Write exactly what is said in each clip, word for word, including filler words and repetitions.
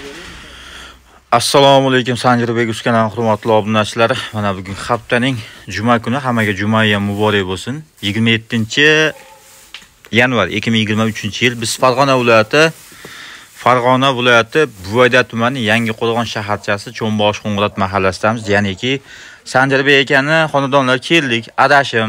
Assalomu alaykum Sanjirbek Uskaning hurmatli obunachilar. Mana bugun haftaning juma kuni, hammaga juma ham muborak bo'lsin. yigirma yettinchi yanvar ikki ming yigirma uchinchi yil biz Farg'ona viloyati Farg'ona viloyati Buvayda tumani Yangi Qo'rg'on shaharchasi Cho'nbosh Qo'ng'irot mahallasidamiz. Ya'niki Sanjirbek akaning xonadonlar keldik, adashim.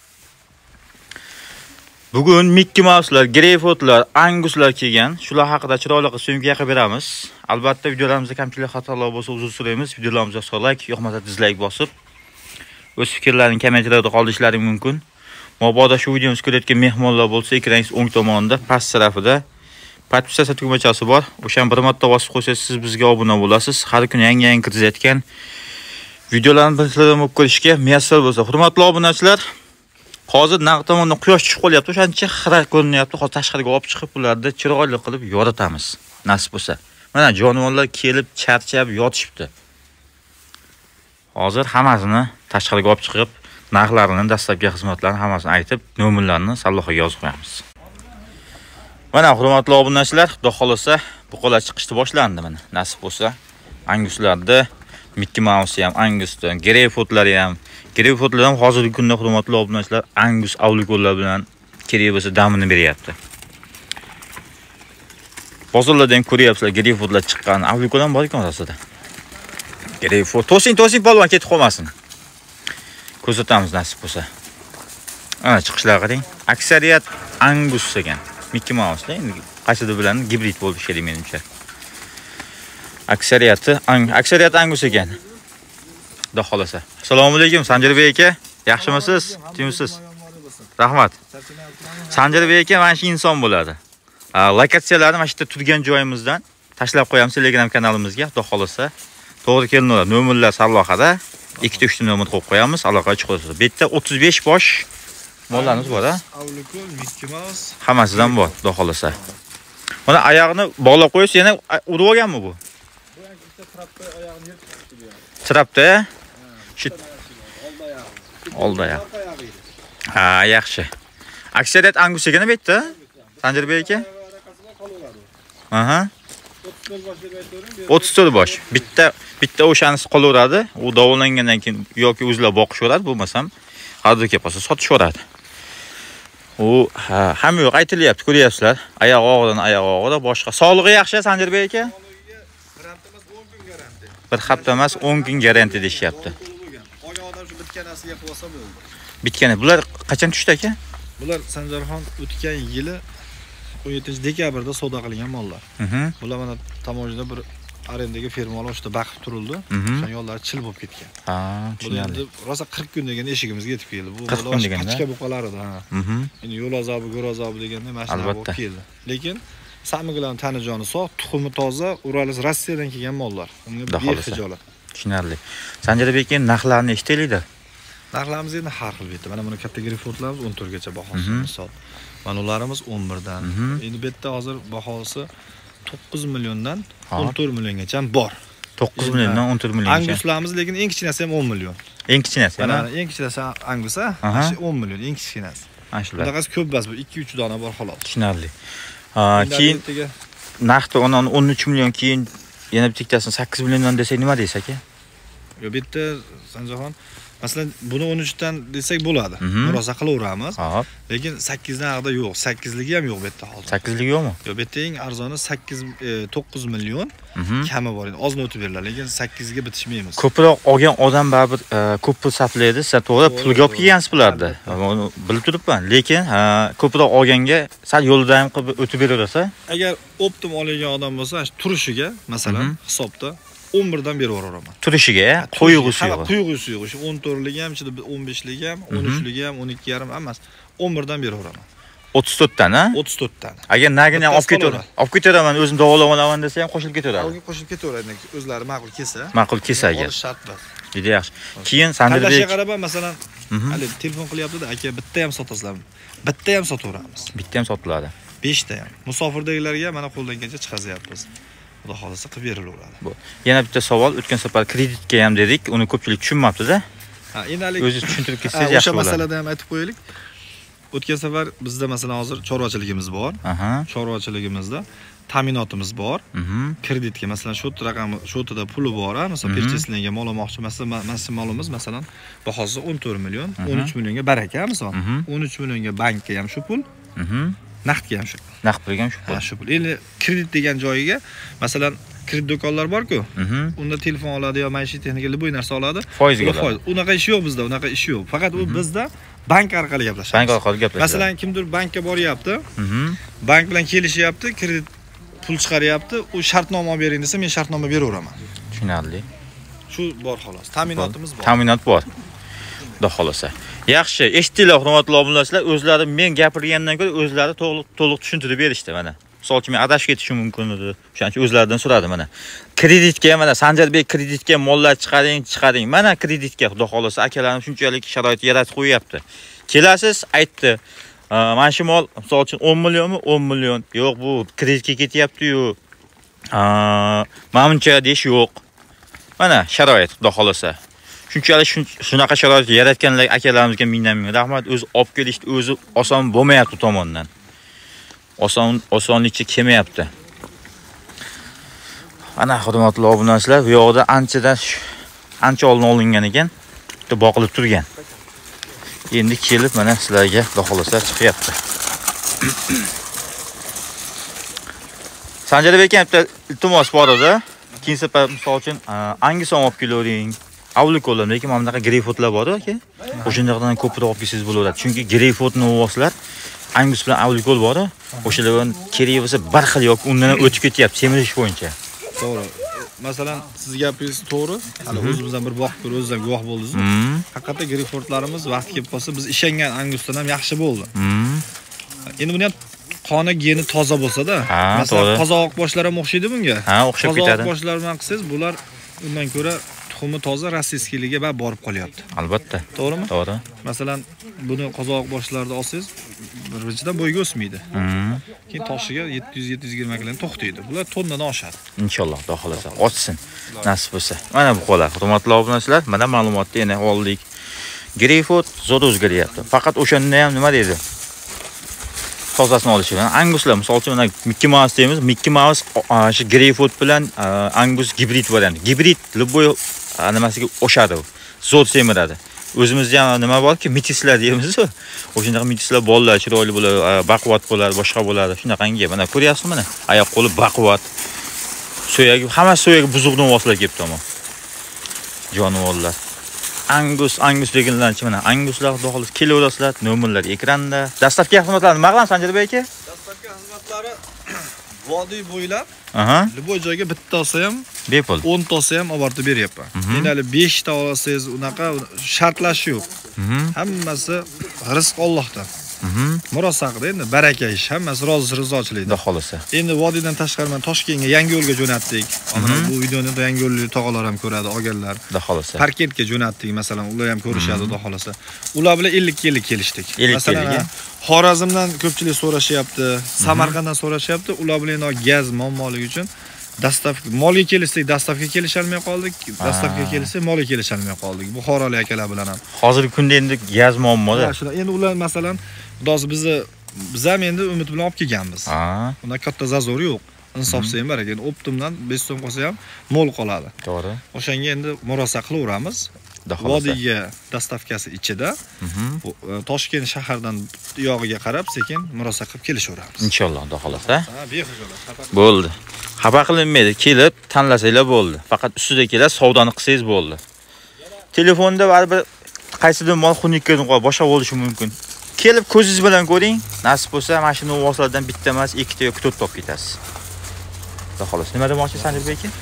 Bugun Mickey Mouse'lar, Greyfoot'lar, Angus'lar kelgan. Shular haqida chiroyli qilib syomka qilib beramiz. Albatta videolarimizda kamchilik xatolar bo'lsa uzr so'raymiz. Videolarimizga like, yoqmasa dislike bosib, o'z fikrlarini kommentariyada qoldirishlaring mumkin. Mabodo shu videomizni ko'rayotgan mehmonlar bo'lsa, ekraningiz o'ng tomonida past tarafida podpisatsiya tugmachasi bor. O'shani bir marta bosib qo'ysangiz siz bizga obuna bo'lasiz. Har kuni yangi-yangi kiritayotgan videolarni birinchilardan bo'lib ko'rishga muyassar bo'lsa. Hurmatli obunachilar, hozir naq tomondan quyosh chiqib qolyapti. O'shancha xira ko'rinyapti. Hozir tashqariga olib chiqib ularni chiroyli qilib yoritamiz. Nasib bo'lsa. Mana jonivorlar kelib charchab yotishibdi. Hozir hammasini tashqariga olib chiqib, narxlarini, dastlabki xizmatlarini hammasini aytib, nomerlarni salloqqa yozib qo'yamiz. Mana hurmatli obunachilar, xudo xolasa buqalar chiqishni boshlandi mana. Nasib bo'lsa, Angus'larda Mickey Mouse ham, Angus'dan, Greyfoot'lar ham, Greyfoot'lar ham hozirgi kunda hurmatli obunachilar Angus avlikollar bilan kerak bo'lsa damini beryapti. Bozorlardan ko'ryapsizlar, Greyfoot'lar chiqqan. Avlikol ham bor ekan orasida. Greyfoot, to'sing, to'sing polvon ketib qolmasin. Ko'rsatamiz nasib bo'lsa. Ana chiqishlar qarang. Aksariyat Angus ekan. Mickey Mouse'lar endi qaysidir bilan gibrid bo'lib kerak menimcha. Aksariyati aksariyat Angus ekan. Xudo xolasa. Assalomu alaykum Sanjirbek aka. Yaxshimisiz? Tinchmisiz? Rahmat. Sanjirbek aka mana shu inson bo'ladi. Lokatsiyalarni mana shu yerda turgan joyimizdan tashlab qo'yamiz Telegram kanalimizga. Xudo xolasa to'g'ri kelinadi. Nomerlar salloqada ikkita uchta nomer qo'yib qo'yamiz. Aloqa chiqadi. Bu yerda o'ttiz besh bosh mollarimiz bor, ha? Avlikol, Mickey Mouse hammasidan bor, xudo xolasa. Mana oyog'ini bog'lab qo'ysiz, yana urib olganmi bu? Bu ikkita trapda oyog'ini yirtib chiqdi bu yerda. Trapda? Shu oldi oyog'i. Oldi oyog'i. Ha, yaxshi. Aksariyat Angus ekan bu yerda. Sanjirbek aka? Aha. o'ttiz to'rt bosh. Bitta bitta o'shanisi qolaveradi. U davolangandan keyin yoki o'zlab boqishaveradi, bo'lmasam haddi kelsa sotishaveradi. U hamma yo'q aytilyapti, ko'ryapsizlar. Oyoq og'ridan oyoq og'rida, boshqa. Sog'lig'i yaxshi Sanjirbek aka? Bir hafta emas, o'n kun garantiya deyishyapti. Oyoqdan shu bitkanasiga qo'ysa bo'ldi. Bitkani. Bular qachon tushdi aka? Bular Sanjarxon o'tgan yili o'n yettinchi dekabrda savdo qilingan mollar. Mhm. Bular mana Tamojda bir arendaga fermalar o'shda baqib turildi. O'sha yo'llar chil bo'lib ketgan. Ha, tushunarli. Rosa qirq kun degan eshigimizga yetib keldi. Bu qirq kun deganda pachka buqalar edi, ha. Mhm. Endi yo'l azobi, go'r azobi deganda mashina bo'lib keldi. Lekin samigilarning tani joni sog', tuxumi toza, Uralis Rossiyadan kelgan mollar. Unga behijolat. Tushunarli. Sanjirbek aka narxlarni eshitaylik-da. Narxlarimiz endi har xil bitta. Mana buni katta Greyfootlarimiz o'n to'rt gacha bahosi misol. Mana ularimiz o'n bir dan. Endi bu yerda hozir bahosi to'qqiz milliondan o'n to'rt milliongacha bor. to'qqiz milliondan o'n to'rt milliongacha. Anguslarimiz lekin eng kichkinasi ham o'n million. Eng kichkinasi, mana eng kichkinasi Angus, ha? o'n million eng kichkinasi. Mana shular. Bunaqasi ko'p emas, bu ikki uch dona bor xolos. Tushunarli. Ha, keyin narxi o'n uch million, keyin yana bittasini sakkiz milliondan desak nima deysiz aka? Yo, bu yerda Sanjarxon masalan buni o'n uch dan desak bo'ladi. Murosa qilaveramiz. Xo'p. Lekin sakkiz dan haqida yo'q. sakkiz ligi ham yo'q bu yerda hozir. sakkiz ligi yo'qmi? Yo'q, bu yerda eng arzoni sakkiz to'qqiz million kami bor edi. Ozini o'tib beriladi, lekin sakkiz ga bitishmaymiz. Ko'proq olgan odam baribir ko'p pul sarflaydi. Siz to'g'ri pulga olib kelgansiz bularni. Bilib turibman, lekin ko'proq olganga sal yo'lidan ham qilib o'tib beraversa, agar optim olgan odam bo'lsa, turishiga masalan hisobda o'n bir dan berib yuboraman. Turishiga, qo'yg'usi yo'q. Qo'yg'usi yo'q. Shu o'n to'rt ligi ham, ichida o'n besh ligi ham, o'n uch ligi ham, o'n ikki yarim emas, o'n bir dan berib yuboraman. o'ttiz to'rt dan, ha? o'ttiz to'rt dan. Agar nagini ham olib ketaver, olib ketiraman, o'zim davolab olaman desa ham qo'shilib ketaveradi. Alga qo'shilib ketaveradi, o'zlari ma'qul kelsa. Ma'qul kelsa agar. Olish shart bor. Juda yaxshi. Keyin Sanjirbek Tanlashga qarab, masalan, hali telefon qilyapti-da, aka bitta ham sotasizlarmi? Bitta ham sotaveramiz. Bitta ham sotiladi. besh ta ham. Musofirdagilarga mana qo'ldan kelsa chiqazyapmiz. Xudo xolasa qilib berilaveradi. Bu. Yana bitta savol, o'tgan safar kreditga ham dedik, uni ko'pchilik tushunmabdi-da. Ha, endi o'zingiz tushuntirib ketsangiz yaxshi bo'ladi. O'sha masalada ham aytib qo'yaylik. o'tgan safar bizda masalan hozir chorvachiligimiz bor. Aha. Chorvachiligimizda ta'minotimiz bor. Mhm. Kreditga masalan shu raqami shotida puli bor, masalan percheslangan mol olmoqchi, masalan maksimalimiz masalan bahosi o'n to'rt million, o'n uch millionga baraka misol. o'n uch millionga bankka ham shu pul, Mhm. naqdga ham shu pul. Naqd pulga ham shu pul. Ha, shu pul. Endi kredit degan joyiga masalan kredit do'konlar bor-ku. Mhm. Unda telefon oladi yo maishiy texnika bu narsa oladi. Foizga foiz. Unaqa ish yo'q bizda, unaqa ish yo'q. Faqat u bizda bank orqali gaplashamiz. Bank orqali gaplashamiz. Masalan, kimdir bankka boryapti, Mhm. bank bilan kelishyapti, kredit pul chiqaryapti, u shartnoma olib bering desa, men shartnoma beraveraman. Tushunarli. Shu bor xolos. Ta'minotimiz bor. Ta'minot bor. Xudo xolasa. Yaxshi, eshitdinglar hurmatli obunachilar, o'zlari men gapirgandan ko'ra o'zlari to'liq to'liq tushuntirib berishdi mana. Misol uchun men adashib ketishim mumkin edi. Shuning uchun o'zlaridan so'radim mana. Kreditga mana Sanjarbek kreditga mollar chiqaring, chiqaring. Mana kreditga xudo xolasa akalarim shunchalik sharoit yaratib qo'yapti. Kelasiz, aytdi. Mana shu mol misol uchun o'n millionmi? o'n million. Yo'q, bu kreditga ketyapti-yu. Menimcha deyish yo'q. Mana sharoit xudo xolasa. Shunchalik shunaqa sharoit yaratganlar akalarimizga mingdan ming rahmat. O'zi olib kelishdi, o'zi oson bo'lmayapti tomondan. Oson osonlikcha kelmayapti. Ana hurmatli obunachilar, bu yoqda anchadan ancha oldin olingan ekan. Bitta boqilib turgan. Endi kelib mana sizlarga xudo xolasa chiqyapti. Sanjarbek aka bitta iltimos bor edi. Keyin safar misol uchun Angison olib kelavering. Avlikollar, lekin mana bunaqa greyfotlar bor aka. O'shandan ko'proq olib kelsangiz bo'laveradi. Chunki greyfotni o'voslar Angus bilan avlikol bor. O'shalar bilan kerak bo'lsa bir xil yoki undan o'tib ketyapti semirish bo'yicha. To'g'ri. Masalan, siz gapingiz to'g'ri. Hali o'zimizdan bir boqib ko'rib, o'zingizdan guvoh bo'ldingiz. Haqiqatda greyfotlarimiz vaqt kelib qolsa, biz ishongan Angusdan ham yaxshi bo'ldi. Endi buni ham qoni geni toza bo'lsa-da, masalan, qozoq boshlari ham o'xshaydi bunga. Ha, o'xshab ketadi. Qozoq boshlari bilan qilsangiz, bular undan ko'ra tuxumi toza, rossiyskiligiga va borib qolyapti. Albatta. To'g'rimi? To'g'ri. Masalan, buni qozoq boshlarida olsangiz, birinchidan bo'yga o'smaydi. Keyin toshiga yetti yuz yetti yuz yigirma kilodan to'xtaydi. Bular tonnadan oshadi. Inshaalloh, xudo xolasa, ochsin. Nasib bo'lsa. Mana bu qo'lar. Hurmatli obunachilar, mana ma'lumotni yana oldik. Greyfot zo'r o'zgaryapti. Faqat o'shanda ham nima deydi? Tozasini olishi bilan Anguslar, misol uchun mana Mickey Mouse deymiz. Mickey Mouse shu Greyfot bilan Angus gibrid varianti. Gibrid любой nimasiga o'shadi. Zo'r semiradi. O'zimizda ham nima borki, metislar deymiz-ku. O'shanaqa metislar bolalar chiroyli bo'ladi, baquvvat bo'ladi, boshqa bo'ladi. Shunaqangi, mana ko'ryapsizmi mana? Oyoq qo'li baquvvat. So'yagi, hamma so'yagi buzuqdan voslar kelibdi ama. Jonivorlar. Angus, Angus deganlarchi mana Anguslar xudo xolos kelaverasizlar, nomerlar ekranda. Dastlabki xizmatlarni nima qilamiz Sanjarbek aka? Dastlabki xizmatlari vodiy bo'ylab, aha, любой joyga bitta olsa ham, bepul. o'n ta olsa ham olib borib beryapman. Endi hali besh ta olsangiz, unaqa shartlash yo'q. Hammasi rizq Allohdan. Murosa haqida endi baraka ish, hammasi rozi rizochilikda. Xudo xolasa. Endi vodiydan tashqari men Toshkentga yangi yo'lga jo'natdik. Mana bu videoni yangi yo'lli tog'alar ham ko'radi, olganlar. Xudo xolasa. Parkentga jo'natdik, masalan, ular ham ko'rishadi, xudo xolasa. Ular bilan ellik ellik kelishdik. Masalan, Xorazmdan ko'pchilik so'rashyapti, Samarqanddan so'rashyapti. Ular bilan gaz muammoligi uchun dastavka molga kelishdik, dastavka kelisha olmay qoldik. Dastavka kelsa molga kelisha olmay qoldik. Buxorolik akalar bilan ham. Hozirgi kunda endi gaz muammoda. Endi ular masalan, xudosi bizni biz ham endi umid bilan olib kelganmiz. Ha. Unda katta zazor yo'q. Insofsiz ham bor ekan. Optimdan besh so'm qolsa ham mol qoladi. To'g'ri. O'shanga endi murosa qilaveramiz. Vodiyga dastavkasi ichida, Toshkent shahardan yog'iga qarab sekin murosa qilib kelishaveramiz. Inshaalloh, xudo xolasa. Ha, behuzorat. Bo'ldi. Xafa qilinmaydi, kelib tanlasanglar bo'ldi. Faqat ustida kelib savdoni qilsangiz bo'ldi. Telefonda baribir qaysidir mol xunikkadan qo'yib boshqa bo'lishi mumkin. Kelib ko'zingiz bilan ko'ring. Nasib bo'lsa, mashina voslardan bitta emas, ikkita yoki to'rtta olib ketasiz. Xudo xolasa. Nima demoqchi Sanjarbek aka?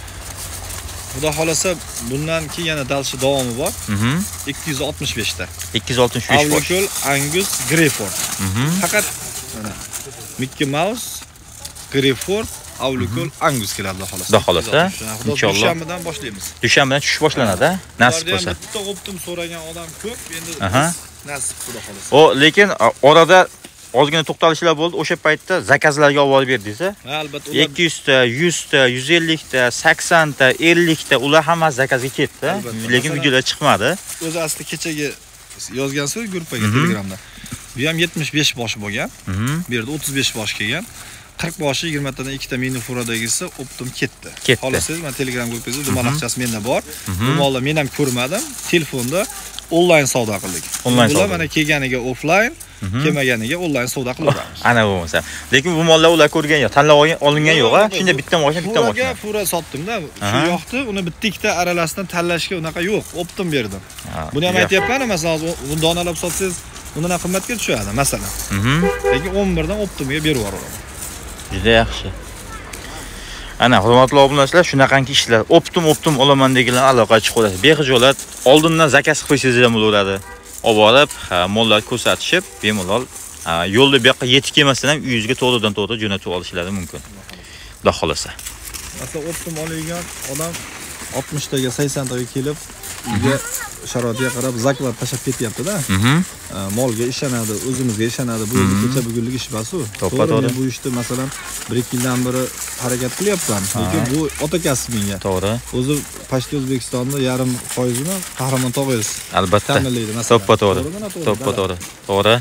Xudo xolasa, bundan keyin yana dalshi davomi bor. Mhm. ikki yuz oltmish besh ta. ikki yuz oltmish besh bosh. Avlikol, Angus, Greyford. Faqat mana Mickey Mouse, Greyford, Avlikol, Angus keladi xudo xolasa. Xudo xolasa. Inshaalloh. Dushanbadan boshlaymiz. Dushanbadan tushib boshlanadi, nasib bo'lsa. Bitta optim so'ragan odam ko'p, endi nasib xudo xolasa. O, lekin orada ozgina to'xtalishlar bo'ldi. O'sha paytda zakazlarga olib berdingiz-a? Ha, albatta. ikki yuz ta, yuz ta, yuz ellik ta, sakson ta, ellik ta ular hammasi zakazga ketdi. Lekin videolar chiqmadi. O'zi asli kechagi yozgansiz gruppaga Telegramda. Bu ham yetmish besh bosh bo'lgan. Mhm. Bu yerda o'ttiz besh bosh kelgan. qirq boshi yigirma tadan ikkita mini furadagisi optim ketdi. Ketdi. Xohlasangiz, men Telegram gruppamizda dumalaqchasi menda bor. Bu mollar men ham ko'rmadim. Telefonda onlayn savdo qildik. Onlayn savdo. Bular mana kelganiga offlayn, kelmaganiga onlayn savdo qilaveramiz. Ana bo'lmasa. Lekin bu mollar ular ko'rgan yo'q, tanlab olgan, olingan yo'q-a? Shunda bitta mashina, bitta mashina. Furaga fura sotdim-da. Shu yoqdi, uni bitta ikkita aralasidan tanlashga unaqa yo'q, optim berdim. Buni ham aytayapman, masalan, uni donalab sotsangiz, undan ham qimmatga tushadi, masalan. Mhm. Lekin o'n bir dan optimga berib yuboraman. Juda yaxshi. Ana, hurmatli obunachilar, shunaqangi ishlar. Optim, optim olaman deganlar aloqa chiqadi. Bexijolat oldindan zakaz qilib qo'ysangiz ham bo'laveradi. Olib borib, mollar ko'rsatishib, bemalol yo'lda bu yoqqa yetib kelmasdan ham uyingizga to'g'ridan to'g'ri jo'natib olishlari mumkin. Xudo xolasa. Masalan, optim olgan odam oltmish taga sakson taga kelib, uyga sharoitiga qarab zaklad tashab ketyapti-da. Mhm. Molga ishonadi, o'zimizga ishonadi. Bu endi kecha bugunlik ish emas-ku. To'g'ri, bu ishni masalan bir ikki yildan beri harakat qilyapman. Lekin bu ota kasb menga. To'g'ri. O'zi Pashti O'zbekistonda yarim foizini Qahramon tog'ingiz Albatta. ta'minlaydi masalan. To'ppa to'g'ri. To'ppa to'g'ri. To'g'ri.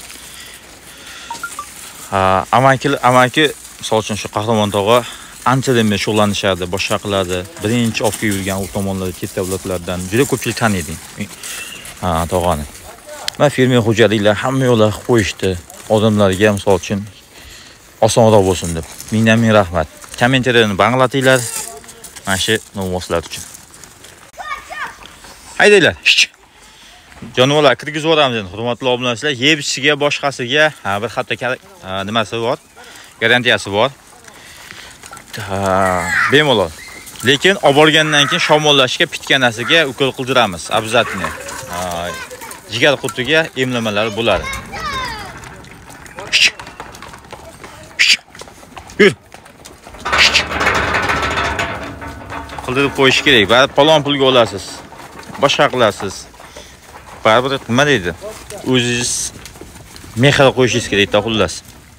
Ha, amaki amaki misol uchun shu Qahramon tog'a anchadan beri shug'ullanishadi, boshqa qiladi. Birinchi olib kelib yurgan u tomonlarda katta avlodlardan juda ko'pchilik taniydi. Ha, tog'ani. Va fermer xo'jaliklar hamma yo'llar qilib qo'yishdi. Odamlarga misol uchun osonroq bo'lsin deb. Mingdan ming rahmat. Kommentariyani banglatinglar. Mana shu novvoslar uchun. Haydanglar. Jonivorlar kirgizib yuboramiz endi, hurmatli obunachilar. Yeb ishiga, boshqasiga bir hafta nimasi bor? Garantiyasi bor. Bemalol. Lekin olib borgandan keyin shamollashga, pitganasiga ukol qildiramiz, обязательно. Jigar qutiga emlamalar bo'ladi. Yur. Qildirib qo'yish kerak. Baribir palon pulga olasiz. Boshqa qilasiz. Baribir nima deydi? O'zingiz mehr qo'yishingiz kerak, xullas.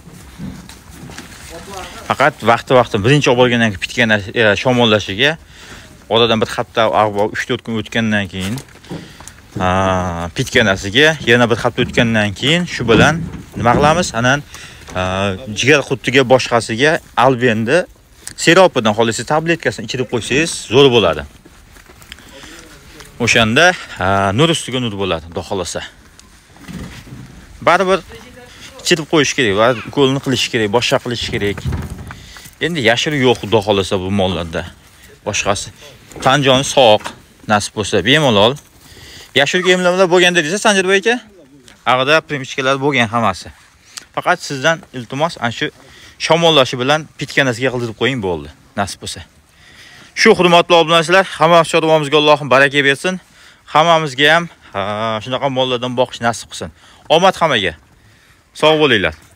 Faqat vaqti-vaqti birinchi olib borgandan keyin pitgan shamollashiga oradan bir hafta, uch to'rt kun o'tgandan keyin ha, pitganasiga yana bir hafta o'tgandan keyin shu bilan nima qilamiz? Anan jigar qutiga boshqasiga albendi siropidan xohlasa tabletkasini ichirib qo'ysangiz zo'r bo'ladi. O'shanda nur ustiga nur bo'ladi, xudo xolasa. Baribir ichirib qo'yish kerak va ukolni qilish kerak, boshqa qilish kerak. Endi yashir yo'q, xudo xolasa bu mollarda. Boshqasi tan joni sog', nasib bo'lsa bemalol. Yashirga emlamalar bo'lganda desa Sanjarbek aka, ag'da primchkalar bo'lgan hammasi. Faqat sizdan iltimos ana shu shamollashi bilan pitkanasiga qildirib qo'ying bo'ldi, nasib bo'lsa. Shu hurmatli obunachilar, hamma sho'rvamizga Allohim baraka bersin. Hammamizga ham shunaqa mollardan boqish nasib qilsin. Omad hammaga. Sog' bo'linglar.